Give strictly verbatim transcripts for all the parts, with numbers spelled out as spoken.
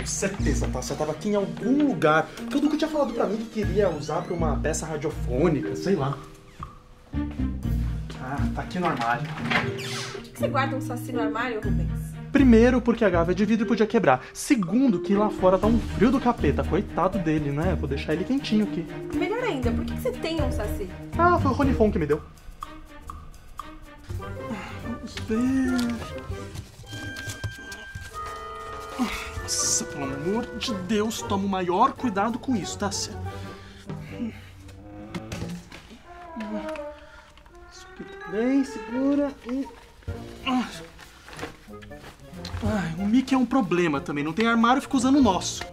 Com certeza, tá? Você tava aqui em algum lugar. Porque o Duque tinha falado pra mim que queria usar pra uma peça radiofônica, sei lá. Ah, tá aqui no armário. Por que você guarda um saci no armário, Rubens? Primeiro, porque a garrafa é de vidro e podia quebrar. Segundo, que lá fora tá um frio do capeta. Coitado dele, né? Vou deixar ele quentinho aqui. Melhor ainda, por que você tem um saci? Ah, foi o Ronifon que me deu. Vamos ver... Nossa, pelo amor de Deus, toma o maior cuidado com isso, tá? Isso aqui também, segura e... Ai, o Mickey é um problema também, não tem armário, fica usando o nosso.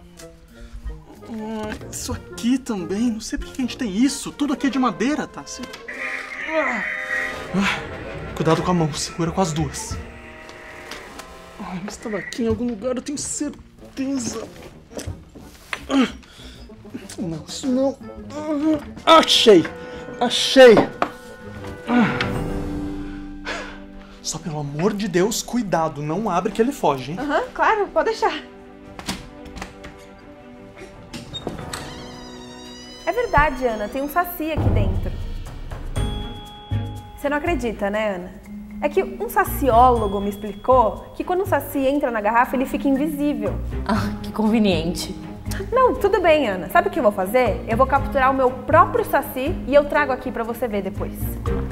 Isso aqui também, não sei por que a gente tem isso, tudo aqui é de madeira, tá? Cuidado com a mão, segura com as duas. Ai, mas estava aqui em algum lugar, eu tenho certeza. Não, isso não. Achei! Achei! Só pelo amor de Deus, cuidado, não abre que ele foge, hein? Aham, uhum, claro, pode deixar. É verdade, Ana, tem um saci aqui dentro. Você não acredita, né, Ana? É que um saciólogo me explicou que quando um saci entra na garrafa, ele fica invisível. Ah, que conveniente. Não, tudo bem, Ana. Sabe o que eu vou fazer? Eu vou capturar o meu próprio saci e eu trago aqui pra você ver depois.